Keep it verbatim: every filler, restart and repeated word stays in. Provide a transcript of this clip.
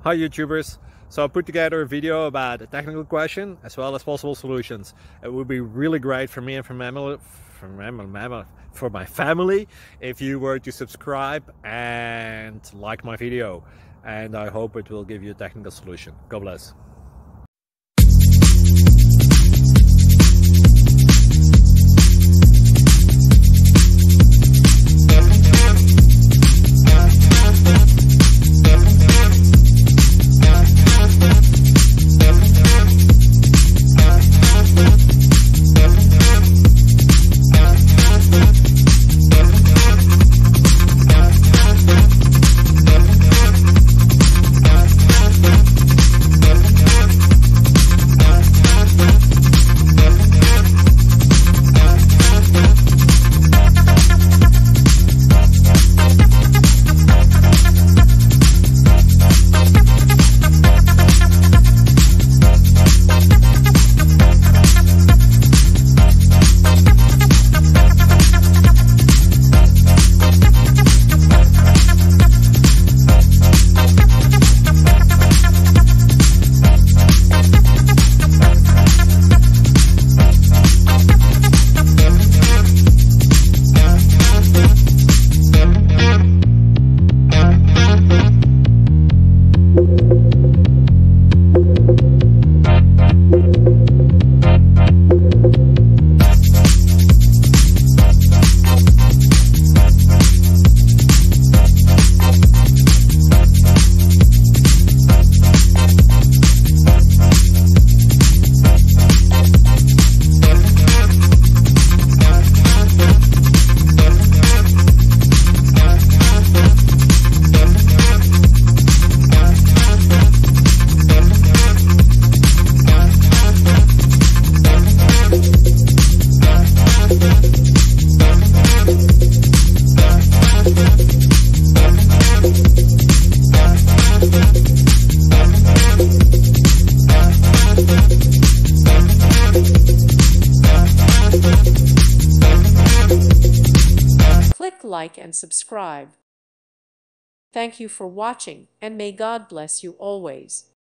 Hi YouTubers! So I put together a video about a technical question as well as possible solutions. It would be really great for me and for, mammal, for, mammal, for my family if you were to subscribe and like my video. And I hope it will give you a technical solution. God bless. Click like and subscribe. Thank you for watching, and may God bless you always.